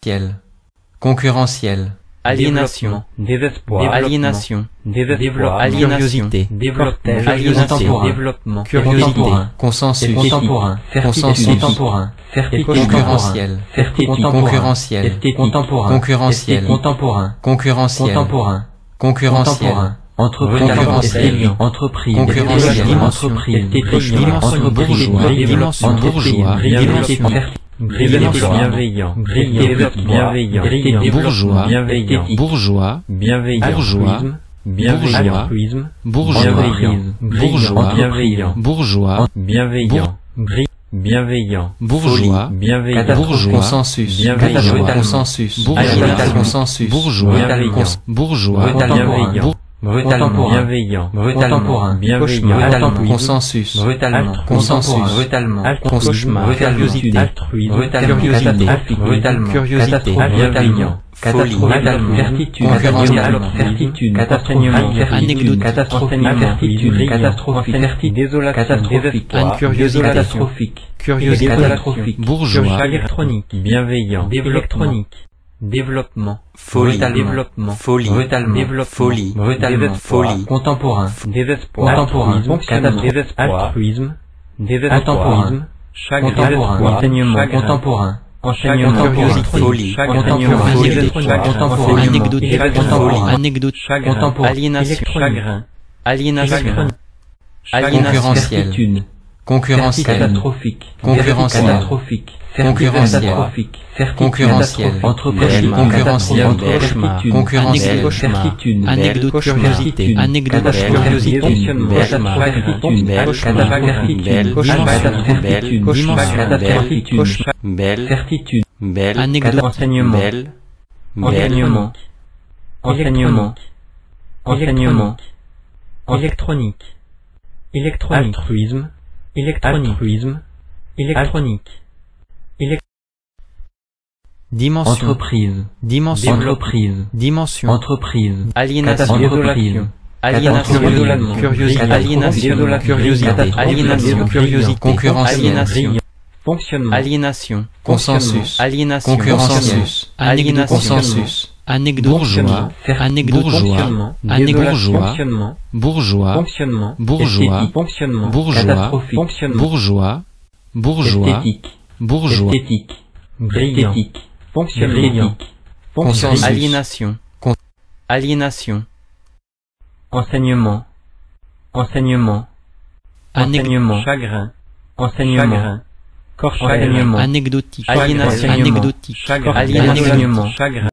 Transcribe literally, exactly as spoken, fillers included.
concurrentiel, concurrentiel, aliénation, désespoir, aliénation, désespoir, curiosité, développement, aliénation, développement, curiosité, consensus, contemporain, consensus, contemporain, concurrentiel, concurrentiel, contemporain, concurrentiel, contemporain, concurrentiel, contemporain, concurrentiel, entreprise, concurrentiel, entreprise, concurrentiel, entreprise, dimension bourgeois, dimension bourgeois, dimension bienveillant, bienveillant, bourgeois, bienveillant, bourgeois, bienveillant, bourgeois, bienveillant, bourgeois, bourgeois, bienveillant, bourgeois, bienveillant, bienveillant, bourgeois, bienveillant, bourgeois, consensus, bienveillant, consensus, bourgeois, consensus, bourgeois, bourgeois, bienveillant, brutalement, bienveillant, contemporain, bienveillant, consensus, brutalement, consensus, brutalement, cauchemar, curiosité, altruisme, brutalement, catastrophique, brutalement, curiosité, bienveillant, folie, brutalement, certitude, concurrentiellement, certitude, enseignement, certitude, catastrophique, certitude, catastrophique, désolation, catastrophique, curiosité, catastrophique, curiosité, catastrophique, bourgeois, électronique, bienveillant, électronique, développement, folie, développement, folie, brutalement, développement, folie, brutalement, folie, contemporain, désespoir, contemporain, fonctionnement, désespoir, altruisme, contemporain, désespoir, chagrin, contemporain, enseignement, contemporain, enseignement, curiosité, folie, chagrin, contemporain, désespoir, contemporain, anecdotique, contemporain, anecdote, chagrin, contemporain, aliénation, chagrin, aliénation, chagrin, concurrentiel, certitude, concurrentiel, catastrophique, concurrentiel, catastrophique, concurrentiel, catastrophique, concurrentiel, entreprise, concurrentiel, catastrophique, concurrentiel, certitude, anecdote, curiosité, anecdote, curiosité, fonctionnement, belle, certitude, belle, anecdote, enseignement, belle, enseignement, enseignement, enseignement, électronique, électronique, altruisme, altruisme, électronique, dimension, entreprise, dimension, entreprise, dimension, entreprise, aliénation, entreprise, aliénation, Catastrophe. curiosité, aliénation, curiosité, aliénation, curiosité, concurrentiel, fonctionnement, aliénation, consensus, aliénation, concurrentiel, aliénation, consensus, anecdote, bourgeois, anecdote, bourgeois, anecdote, bourgeois, fonctionnement, bourgeois, fonctionnement, bourgeois, fonctionnement, bourgeois, catastrophique, fonctionnement, bourgeois, bourgeois, esthétique, bourgeois, esthétique, brillant, esthétique, fonctionnement, esthétique, consensus, brillant, aliénation, aliénation, enseignement, enseignement, enseignement, chagrin, enseignement, corps, enseignement, anecdotique, aliénation, anecdotique, aliénation, chagrin,